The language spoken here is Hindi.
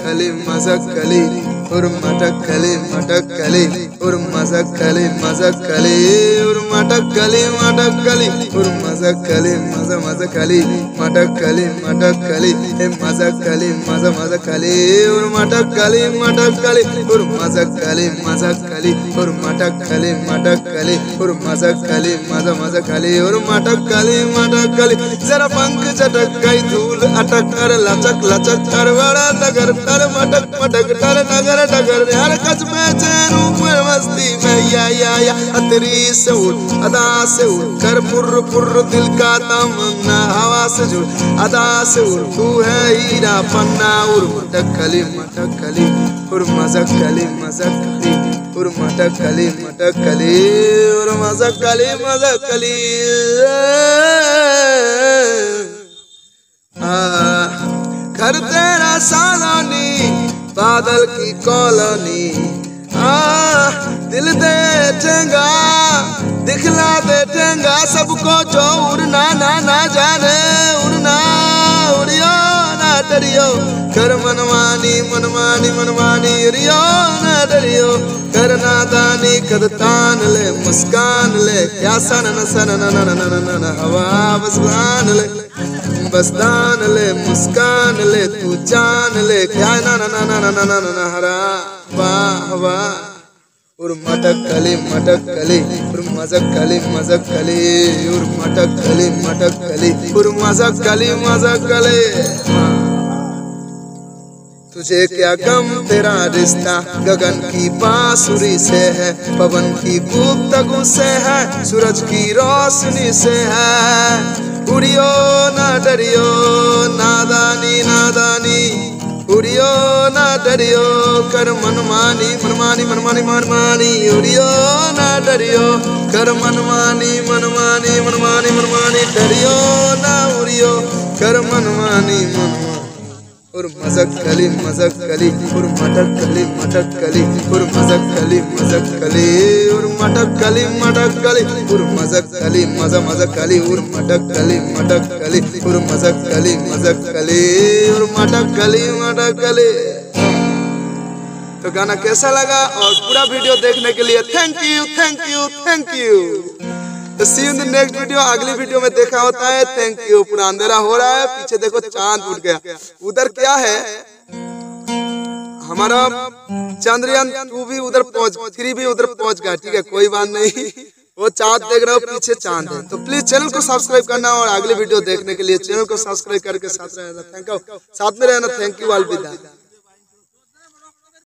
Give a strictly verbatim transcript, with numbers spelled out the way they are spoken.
मटकली मजकली और मटकली मटकली और मजकली मजकली और मटकली मटकली और मजकली मज मजकली मटकली मटकली ए मजकली मज मजकली और मटकली मटकली और मजकली मजकली और मटकली मटकली और मजकली मज मजकली और मटकली मटकली जरा पंख चटक गई धूल अटक कर लचक लचक कर बड़ा डगर कर मटक मटक कर डगर डगर हर कच में चैन ऊपर मस्ती में या या या अतरी से उड़ अदा से उड़ कर पुर पुर दिल का तमन्ना हवा से जुड़ अदा से उड़ तू है हीरा पन्ना उड़ मटकली मटकली और मजकली मजकली और मटकली मटकली और मजकली मजकली घर तेरा सालानी बादल की कॉलोनी आ दिल दे ठेंगा दिखला दे ठेंगा सबको जो उड़ना ना ना जाने उड़ना उड़ियो ना डरियो कर मनमानी मनमानी मनमानी उड़ियो ना डरियो कर नादानी कद तान ले मुस्कान ले क्या सन न सन न न न न न हवा बस बान ले बस दान ले मुस्कान ले तू जान ले क्या ना ना ना ना ना ना ना ना हरा वाह वाह और मटकली मटकली और मजकली मजकली और मटकली मटकली और मजकली मजकली तुझे क्या गम तेरा रिश्ता गगन की बांसुरी से है पवन की गुफ्तगू से है सूरज की रोशनी से है उड़ियो ना डरियो नादानी नादानी उड़ियो ना डरियो कर मनमानी मनमानी मनमानी मनमानी उड़ियो ना डरियो कर मनमानी मनमानी मनमानी मनमानी डरियो ना उड़ियो कर मनमानी मनमानी और मजकली मजकली और मटकली मटकली और मजकली मजकली और मटकली मटकली और मजकली मज मजकली और मटकली मटकली और मजकली मजकली और मटकली मटकली। तो गाना कैसा लगा और पूरा वीडियो देखने के लिए thank you thank you thank you. तो see you in the next video. अगली वीडियो में देखा होता है। Thank you. पूरा अंधेरा हो रहा है, पीछे देखो चांद उठ गया। उधर क्या है हमारा चंद्रयान टू भी उधर पहुंच थ्री भी उधर पहुंच गया। ठीक है कोई बात नहीं, वो चांद देख रहे हो पीछे चांद है। तो प्लीज चैनल को सब्सक्राइब करना और अगली वीडियो देखने के लिए चैनल को सब्सक्राइब करके साथ रहना। थैंक यू, साथ में रहना। थैंक यू अलविदा।